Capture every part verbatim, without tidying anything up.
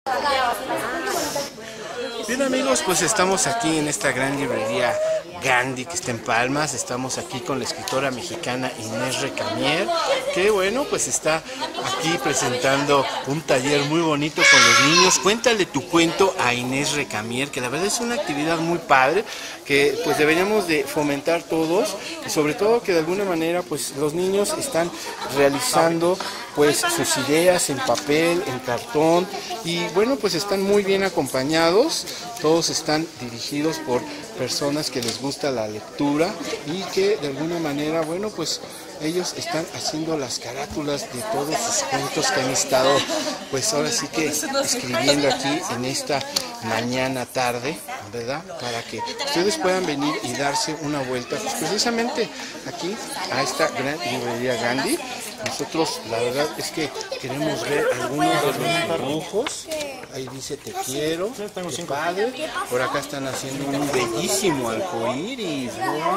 Bien amigos, pues estamos aquí en esta gran librería Gandhi que está en Palmas. Estamos aquí con la escritora mexicana Inés Recamier, que bueno, pues está aquí presentando un taller muy bonito con los niños. Cuéntale tu cuento a Inés Recamier, que la verdad es una actividad muy padre, que pues deberíamos de fomentar todos, y sobre todo que de alguna manera pues los niños están realizando pues sus ideas en papel, en cartón, y bueno, pues están muy bien acompañados. Todos están dirigidos por personas que les gusta la lectura y que de alguna manera, bueno, pues ellos están haciendo las carátulas de todos sus cuentos que han estado, pues ahora sí que escribiendo aquí en esta mañana tarde, ¿verdad? Para que ustedes puedan venir y darse una vuelta, pues precisamente aquí a esta gran librería Gandhi. Nosotros la verdad es que queremos ver algunos de los dibujos. Ahí dice te quiero, qué padre. Por acá están haciendo un bellísimo arcoíris.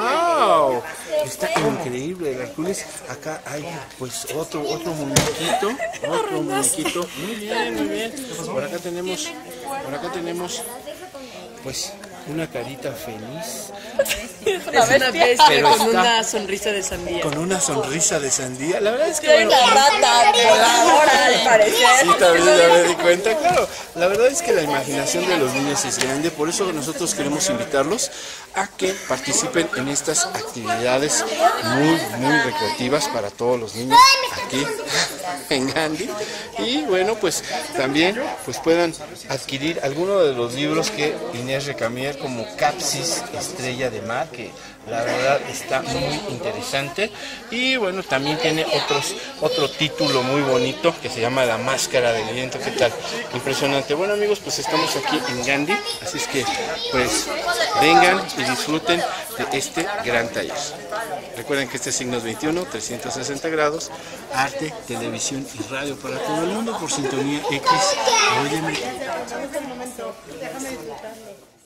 ¡Wow! Está increíble el arcoíris. Acá hay pues otro otro muñequito, otro muñequito. Muy bien, muy bien. Por acá tenemos, por acá tenemos pues una carita feliz. Es una bestia, pero con una sonrisa de sandía. Con una sonrisa de sandía. La verdad es que hay una rata voladora al parecer. Sí, también ya me di cuenta. Claro, la verdad es que la imaginación de los niños es grande. Por eso nosotros queremos invitarlos a que participen en estas actividades muy, muy recreativas para todos los niños aquí en Gandhi. Y bueno, pues también pues puedan adquirir alguno de los libros que Inés Recamier, como Capsis, Estrella de Mar, que la verdad está muy interesante. Y bueno, también tiene otros otro título muy bonito que se llama La Máscara del Viento. ¿Qué tal? Impresionante. Bueno amigos, pues estamos aquí en Gandhi, así es que pues vengan y disfruten de este gran taller. Recuerden que este es Signos veintiuno, trescientos sesenta grados, arte, televisión y radio para todo el mundo por Sintonía X. Óyeme. Déjame disfrutarle.